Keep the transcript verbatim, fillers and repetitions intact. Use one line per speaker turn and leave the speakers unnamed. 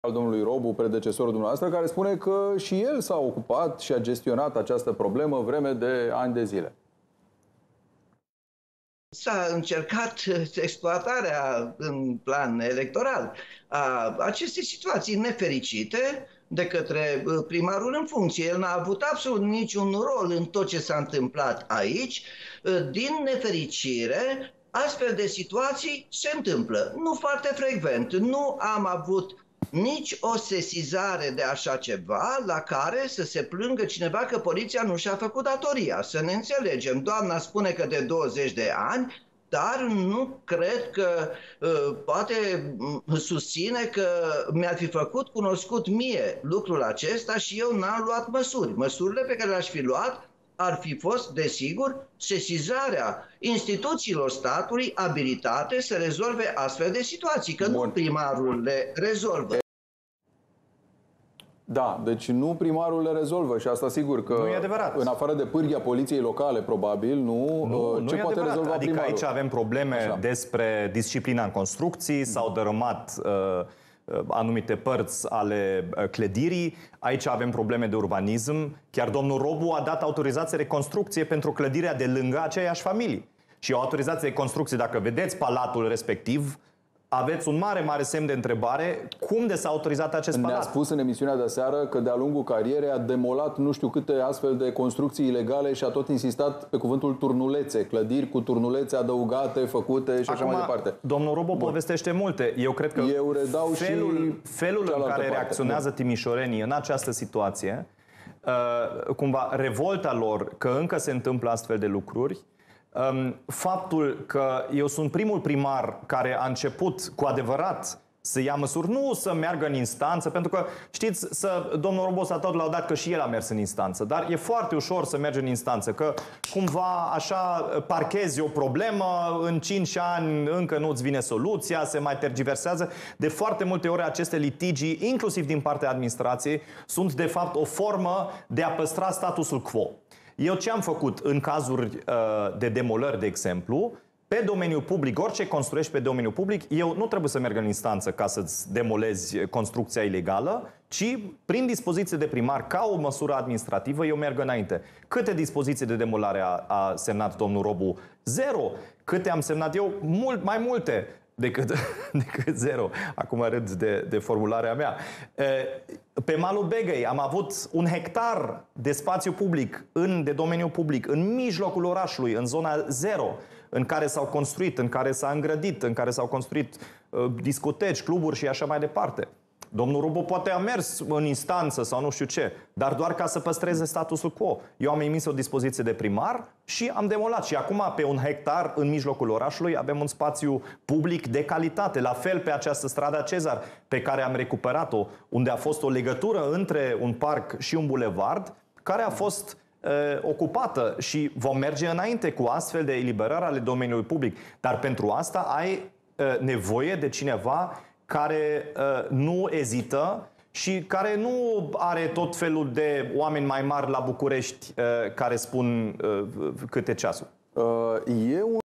al domnului Robu, predecesorul dumneavoastră, care spune că și el s-a ocupat și a gestionat această problemă vreme de ani de zile.
S-a încercat exploatarea în plan electoral a acestei situații nefericite de către primarul în funcție. El n-a avut absolut niciun rol în tot ce s-a întâmplat aici. Din nefericire, astfel de situații se întâmplă. Nu foarte frecvent. Nu am avut nici o sesizare de așa ceva la care să se plângă cineva că poliția nu și-a făcut datoria. Să ne înțelegem. Doamna spune că de douăzeci de ani, dar nu cred că uh, poate susține că mi-ar fi făcut cunoscut mie lucrul acesta și eu n-am luat măsuri. Măsurile pe care le-aș fi luat ar fi fost, desigur, sesizarea instituțiilor statului abilitate să rezolve astfel de situații, că Bun. nu primarul le rezolvă.
Da, deci nu primarul le rezolvă și asta sigur că,
nu e adevărat.
În afară de pârghia poliției locale, probabil, nu,
nu
ce
nu
poate
adevărat.
rezolva
Adică
primarul?
aici avem probleme
Așa.
despre disciplina în construcții, s-au dărâmat uh, anumite părți ale clădirii, aici avem probleme de urbanism, chiar domnul Robu a dat autorizație de construcție pentru clădirea de lângă aceeași familie. Și o autorizație de construcție, dacă vedeți palatul respectiv, aveți un mare, mare semn de întrebare cum de s-a autorizat acest palat.
Ne-a spus în emisiunea de aseară că de-a lungul carierei a demolat nu știu câte astfel de construcții ilegale și a tot insistat pe cuvântul turnulețe, clădiri cu turnulețe adăugate, făcute și
Acum,
așa mai departe.
Domnul Robo povestește multe. Eu cred că
Eu redau
felul,
și
felul în care
parte.
reacționează Bun. timișorenii în această situație, uh, cumva revolta lor că încă se întâmplă astfel de lucruri, Um, faptul că eu sunt primul primar care a început cu adevărat să ia măsuri, nu să meargă în instanță, pentru că, știți, să, domnul Robo s-a tot laudat că și el a mers în instanță, dar e foarte ușor să mergi în instanță, că cumva așa parchezi o problemă, în cinci ani încă nu-ți vine soluția, se mai tergiversează. De foarte multe ori aceste litigii, inclusiv din partea administrației, sunt de fapt o formă de a păstra statusul quo. Eu ce am făcut în cazuri uh, de demolări, de exemplu, pe domeniul public, orice construiești pe domeniul public, eu nu trebuie să merg în instanță ca să-ți demolezi construcția ilegală, ci prin dispoziție de primar, ca o măsură administrativă, eu merg înainte. Câte dispoziții de demolare a, a semnat domnul Robu? Zero. Câte am semnat eu? Mult, mai multe decât, decât zero. Acum râd de, de formularea mea. Pe malul Begăi am avut un hectar de spațiu public, în, de domeniu public, în mijlocul orașului, în zona zero, în care s-au construit, în care s-a îngrădit, în care s-au construit uh, discoteci, cluburi și așa mai departe. Domnul Robo poate a mers în instanță sau nu știu ce, dar doar ca să păstreze statusul quo. Eu am emis o dispoziție de primar și am demolat. Și acum, pe un hectar în mijlocul orașului, avem un spațiu public de calitate. La fel pe această stradă Cezar, pe care am recuperat-o, unde a fost o legătură între un parc și un bulevard, care a fost uh, ocupată și vom merge înainte cu astfel de eliberări ale domeniului public. Dar pentru asta ai uh, nevoie de cineva care uh, nu ezită și care nu are tot felul de oameni mai mari la București uh, care spun uh, câte ceasul.
Uh, eu